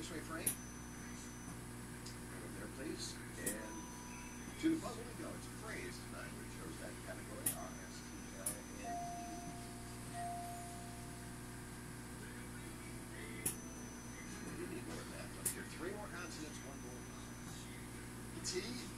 this way, Frank. Over there, please. And to the puzzle we go. It's a phrase tonight, which shows that category, R-S-T-L-N-E. You need more than that. Let's get 3 more consonants, 1 more. T.